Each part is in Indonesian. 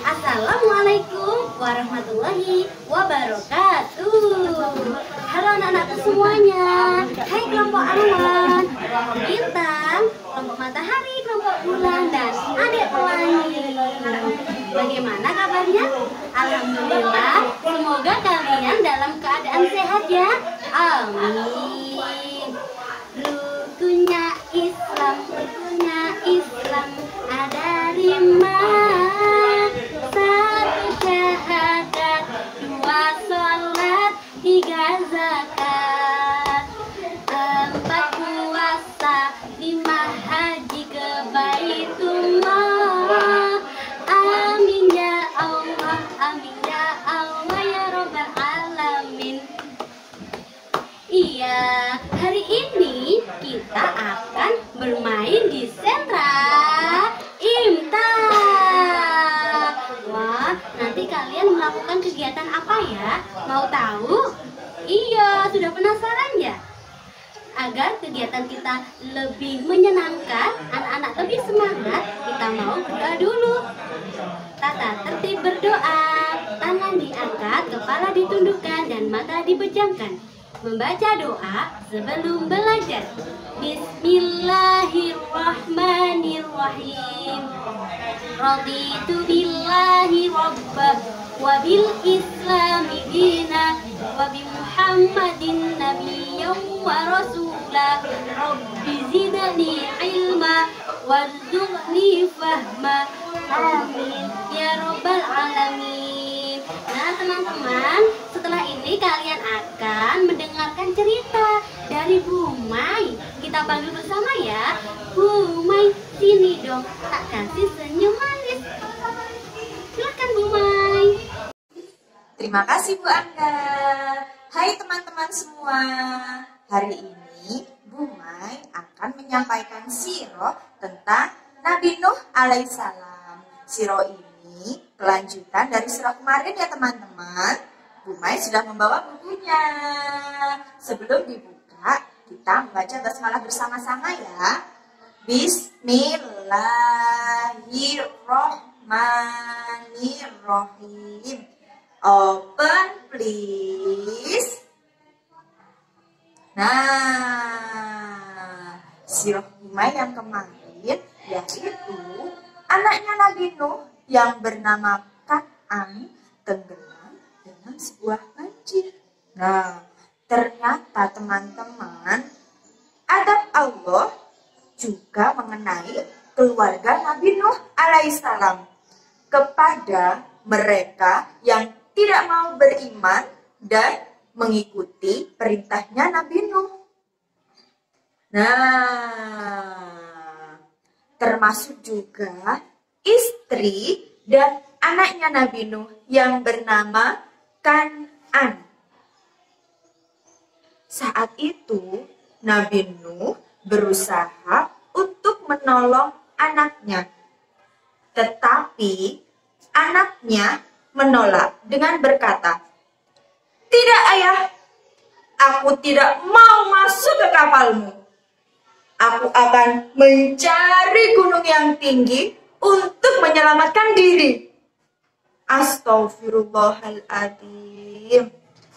Assalamualaikum warahmatullahi wabarakatuh. Halo anak-anakku semuanya. Hai kelompok awan, kelompok bintang, kelompok matahari, kelompok bulan, dan adik pelangi. Bagaimana kabarnya? Alhamdulillah. Semoga kalian dalam keadaan sehat ya. Amin. Rukunnya Islam ada 5. 1 syahadat, 2 sholat, 3 zakat, 4 puasa, 5 haji ke Baitullah. Amin ya Allah, amin ya Allah ya Rabbal alamin. Iya, hari ini kita akan bermain di sentra IMTA. Wah, nanti kalian melakukan kegiatan apa ya? Mau tahu? Iya, sudah penasaran ya? Agar kegiatan kita lebih menyenangkan, anak-anak lebih semangat, kita mau berdoa dulu. Tata tertib berdoa, tangan diangkat, kepala ditundukkan, dan mata dipejamkan. Membaca doa sebelum belajar. Bismillahirrahmanirrahim. Raditu billahi rabbah wa bil islami dina wa bi Muhammadin nabiyyan wa rasula. Rabbi zidni ilma warzuqni fahma. Amin ya Rabbal alamin. Nah teman-teman, setelah ini kalian akan mendengarkan cerita dari Bu Mai. Kita panggil bersama ya. Bu Mai, sini dong, tak kasih senyum manis. Silakan Bu Mai. Terima kasih Bu Angga. Hai teman-teman semua. Hari ini Bu Mai akan menyampaikan sirah tentang Nabi Nuh alaihissalam. Sirah ini kelanjutan dari sirah kemarin ya teman-teman. Bu Mai sudah membawa bukunya. Sebelum dibuka, kita membaca basmalah bersama-sama ya. Bismillahirrahmanirrahim. Open please. Nah, sirah Bu Mai yang kemarin yaitu anaknya Nabi Nuh yang bernama Kan'an tenggelam dengan sebuah banjir. Nah, ternyata teman-teman, adab Allah juga mengenai keluarga Nabi Nuh alaihissalam kepada mereka yang tidak mau beriman dan mengikuti perintahnya Nabi Nuh. Nah, termasuk juga istri dan anaknya Nabi Nuh yang bernama Kan'an. Saat itu Nabi Nuh berusaha untuk menolong anaknya. Tetapi anaknya menolak dengan berkata, "Tidak ayah, aku tidak mau masuk ke kapalmu. Aku akan mencari gunung yang tinggi untuk menyelamatkan diri." Astaghfirullahaladzim.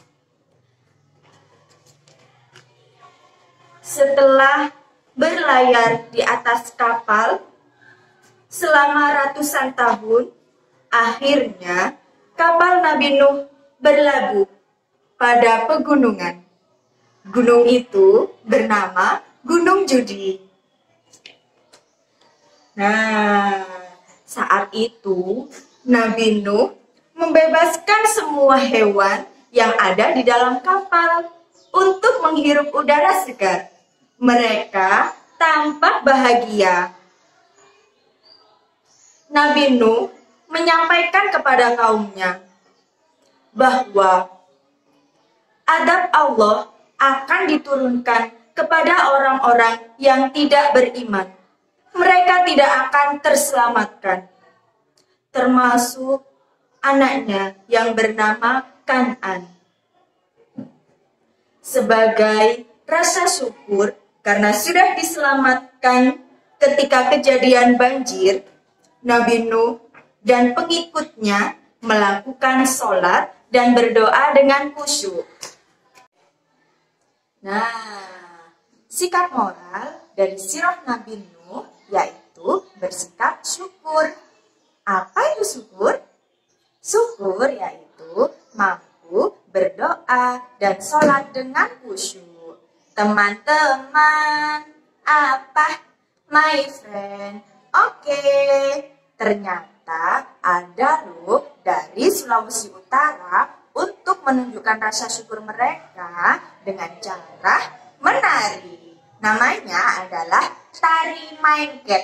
Setelah berlayar di atas kapal selama ratusan tahun, akhirnya kapal Nabi Nuh berlabuh pada pegunungan. Gunung itu bernama Gunung Judi. Nah, saat itu Nabi Nuh membebaskan semua hewan yang ada di dalam kapal untuk menghirup udara segar. Mereka tampak bahagia. Nabi Nuh menyampaikan kepada kaumnya bahwa adab Allah akan diturunkan kepada orang-orang yang tidak beriman. Mereka tidak akan terselamatkan, termasuk anaknya yang bernama Kan'an. Sebagai rasa syukur karena sudah diselamatkan ketika kejadian banjir, Nabi Nuh dan pengikutnya melakukan sholat dan berdoa dengan khusyuk. Nah, sikap moral dari sirah Nabi Nuh yaitu bersikap syukur. Apa itu syukur? Syukur yaitu mampu berdoa dan sholat dengan khusyuk. Teman-teman, apa? My friend. Oke, ternyata ada loh dari Sulawesi Utara untuk menunjukkan rasa syukur mereka dengan cara menari. Namanya adalah tari maengket.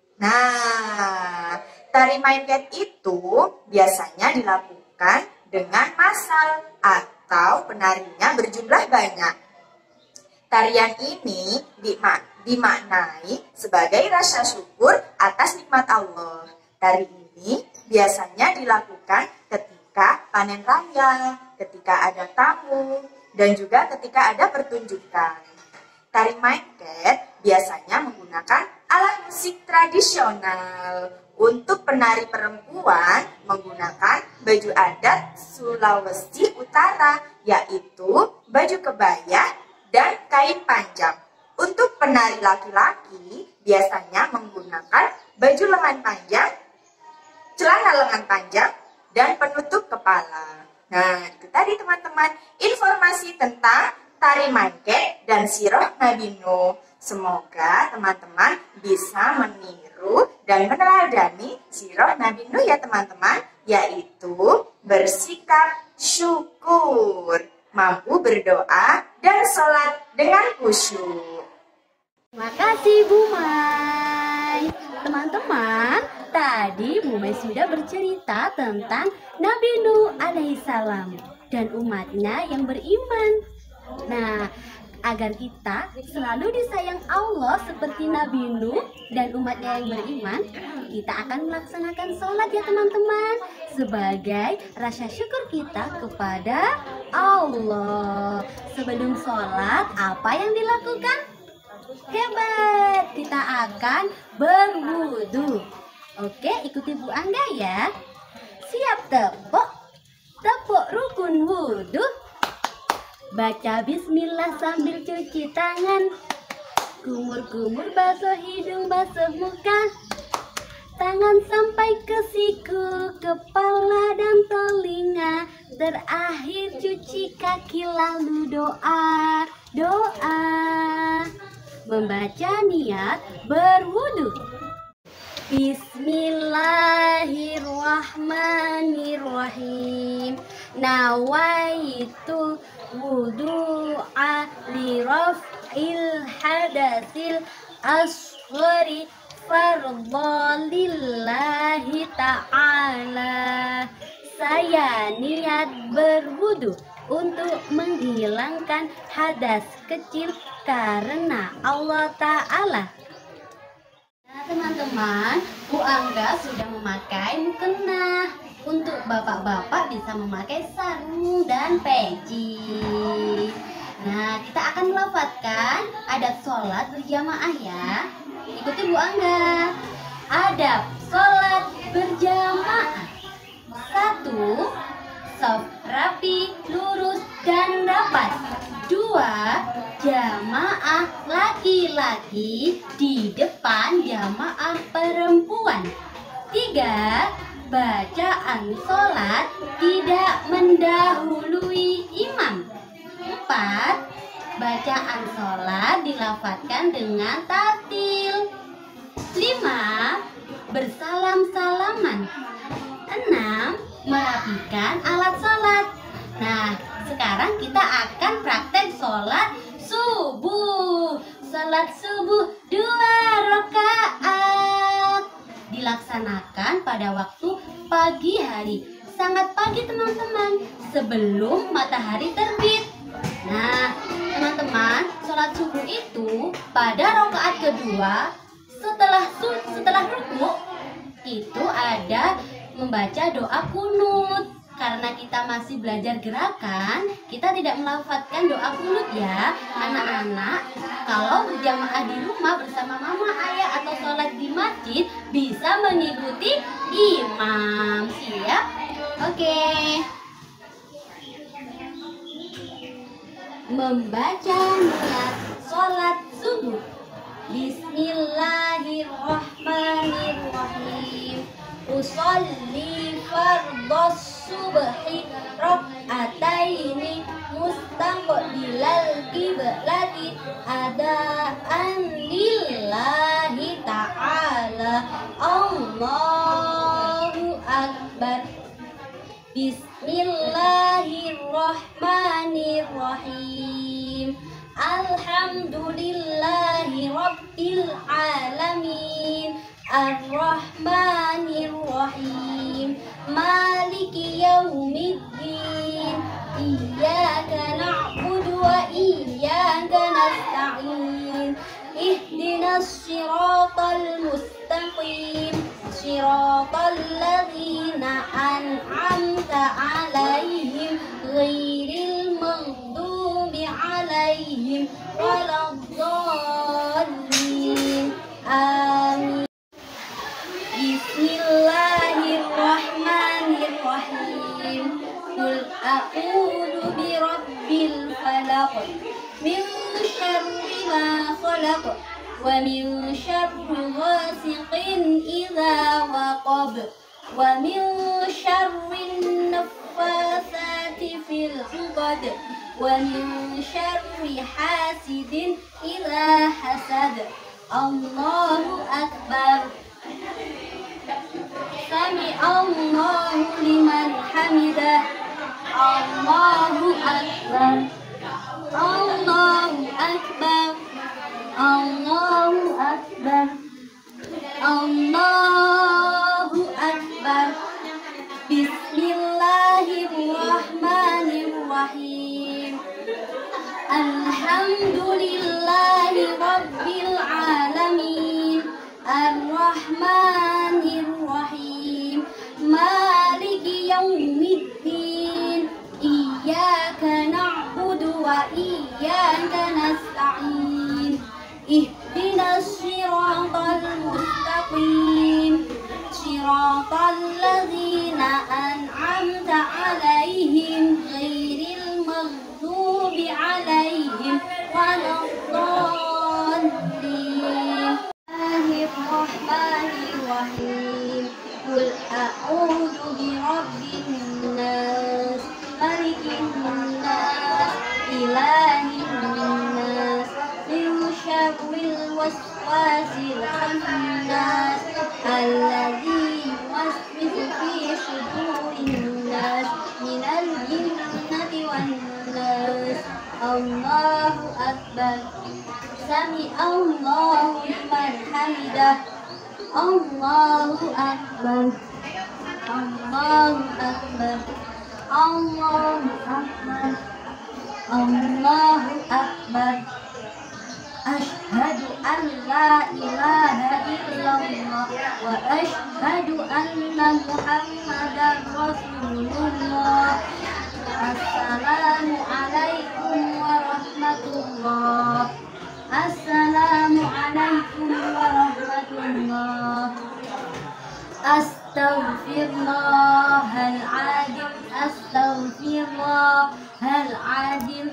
Nah, tari maengket itu biasanya dilakukan dengan massal atau penarinya berjumlah banyak. Tarian ini dimaknai sebagai rasa syukur atas nikmat Allah. Tari ini biasanya dilakukan ketika panen raya, ketika ada tamu, dan juga ketika ada pertunjukan. Tari maengket biasanya menggunakan alat musik tradisional. Untuk penari perempuan menggunakan baju adat Sulawesi Utara, yaitu baju kebaya dan kain panjang. Untuk penari laki-laki biasanya menggunakan baju lengan panjang, celana lengan panjang, dan penutup kepala. Nah, itu tadi teman-teman informasi tentang tari maengket dan sirah Nabi Nuh. Semoga teman-teman bisa meniru dan meneladani sirah Nabi Nuh ya teman-teman, yaitu bersikap syukur, mampu berdoa dan sholat dengan khusyuk. Terima kasih Bu Mai. Teman-teman, tadi Bu Mai sudah bercerita tentang Nabi Nuh alaihissalam dan umatnya yang beriman. Nah, agar kita selalu disayang Allah seperti Nabi Nuh dan umatnya yang beriman, kita akan melaksanakan sholat ya teman-teman, sebagai rasa syukur kita kepada Allah. Sebelum sholat, apa yang dilakukan? Hebat, kita akan berwudu. Oke, ikuti Bu Angga ya. Siap tepuk rukun wudu. Baca bismillah sambil cuci tangan. Kumur-kumur basuh hidung, basuh muka. Tangan sampai ke siku, kepala dan telinga. Terakhir cuci kaki lalu doa. Membaca niat berwudu. Bismillahirrahmanirrahim. Nawaitu wudu'a li raf'il hadasil asghari fardhalillahi ta'ala. Saya niat berwudu untuk menghilangkan hadas kecil karena Allah Ta'ala. Nah teman-teman, Bu Angga sudah memakai mukena. Untuk bapak-bapak bisa memakai sarung dan peci. Nah, kita akan melafadzkan adab sholat berjamaah ya. Ikuti Bu Angga. Adab sholat berjamaah. 1. Shaf rapi, lurus, dan rapat. 2. Jamaah laki-laki di depan jamaah perempuan. 3. Bacaan sholat tidak mendahului imam. 4. Bacaan sholat dilafadzkan dengan tartil. 5. Bersalam-salaman. 6. Merapikan alat sholat. Nah, sekarang kita akan praktek sholat subuh. Sholat subuh 2 rakaat. Dilaksanakan pada waktu pagi hari, sangat pagi teman-teman, sebelum matahari terbit. Nah teman-teman, sholat subuh itu pada rakaat kedua setelah rukuk itu ada membaca doa kunut. Karena kita masih belajar gerakan, kita tidak melafadzkan doa kunut ya. Anak-anak, kalau berjamaah di rumah bersama mama, ayah, atau sholat di masjid, bisa mengikuti imam. Siap? Oke. Membaca niat sholat subuh. Bismillahirrahmanirrahim. Usolli fardhos subhi rak'ataini mustaqbilal qiblati adaan lillahi ta'ala. Allahu akbar. Bismillahirrahmanirrahim. Alhamdulillahi rabbil alamin. Ar-Rahmanir-Rahim. Maliki yaumiddin. Iyyaka na'budu wa iyyaka nasta'in. Ihdinas siratal mustaqim. Siratal ladzina an'amta 'alaihim ghairil maghdubi 'alaihim waladdallin. Amin. Bismillahirrahmanirrahim. Qul a'udzu birabbil falaq min syarri ma khalaq wa min syarri ghasiqin idza waqab wa min syarri naffatsati fil 'uqad wa min syarri hasidin idza hasad. Allahu akbar. Sami Allahu liman hamidah. Allahu akbar. Allahu akbar. Allahu akbar. Allahu akbar. Bismillahirrahmanirrahim. Alhamdulillahi rabbil alamin. Ar-Rahmanir-Rahim. Maliki yaumiddin. Iyyaka na'budu wa iyyaka nasta'in. Ihdinas siratal mustaqim. Siratal ladzina an'amta 'alaihim ghairil maghdubi 'alaihim waladdallin. Bismillahirrahmanirrahim. Qul a'udzu birabbin nas, malikin nas, ilahin nas, min syarril waswasil khannas, alladzi yuwaswisu fi sudurin nas, minal jinnati wan nas. Allahu akbar. Sami Allahu liman hamidah. Allahu akbar. Allahu akbar. Allahu akbar. Allahu akbar. Asyhadu an la ilaha illallah wa asyhadu anna Muhammadar Rasulullah. Assalamu alaikum warahmatullah. Assalamu alaikum warahmatullah. Astaghfirullahaladzim. Astaghfirullahaladzim.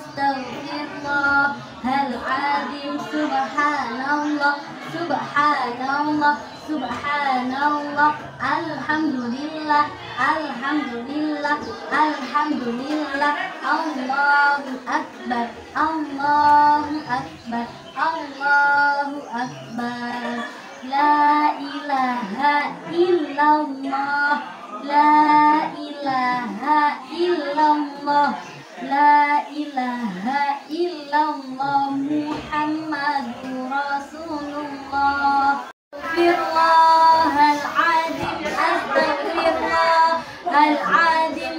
Astaghfirullahaladzim. Subhanallah. Subhanallah. Subhanallah. Alhamdulillah. Alhamdulillah. Alhamdulillah. Allahu akbar. Allahu akbar. Allahu akbar. La ilaha illallah. La ilaha illallah. La ilaha illallah. Muhammadur Rasulullah. Astaghfirullahaladzim. Astaghfirullahaladzim.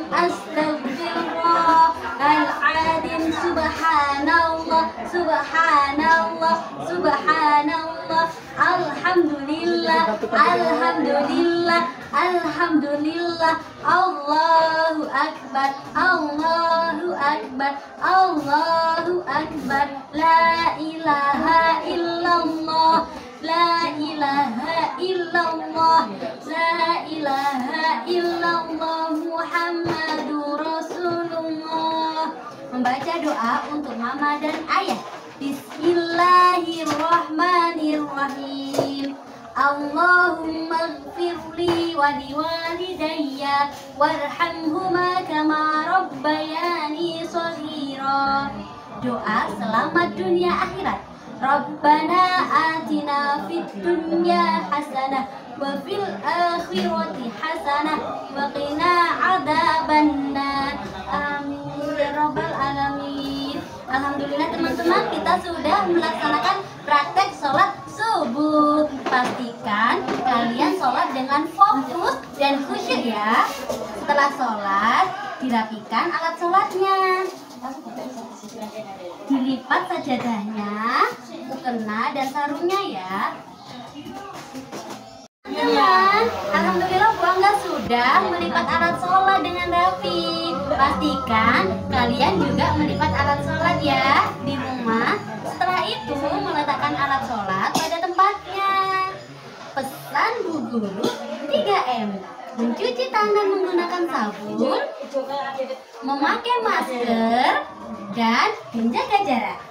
Astaghfirullahaladzim. Subhanallah. Subhanallah. Subhanallah. Alhamdulillah. Alhamdulillah. Alhamdulillah. Allahu akbar. Allahu akbar. Allahu akbar. La ilaha illallah. La ilaha illallah. La ilaha illallah Muhammadur Rasulullah. Membaca doa untuk mama dan ayah. Bismillahirrahmanirrahim. Allahumma ighfirli wa liwalidayya warhamhuma kama rabbayani shaghira. Doa selamat dunia akhirat. Rabbana atina fid dunya hasanah wa fil akhirati hasanah wa qina adzabannar. Amin ya rabbal alamin. Alhamdulillah teman-teman, kita sudah melaksanakan praktek sholat subuh. Pastikan kalian sholat dengan fokus dan khusyuk ya. Setelah sholat, dirapikan alat sholatnya, dilipat sajadahnya, mukena dan sarungnya ya. Teman, alhamdulillah Bu Angga sudah melipat alat sholat dengan rapi. Pastikan kalian juga melipat alat sholat ya di rumah. Setelah itu meletakkan alat sholat pada tempatnya. Pesan Bu Guru 3M: mencuci tangan menggunakan sabun, memakai masker, dan menjaga jarak.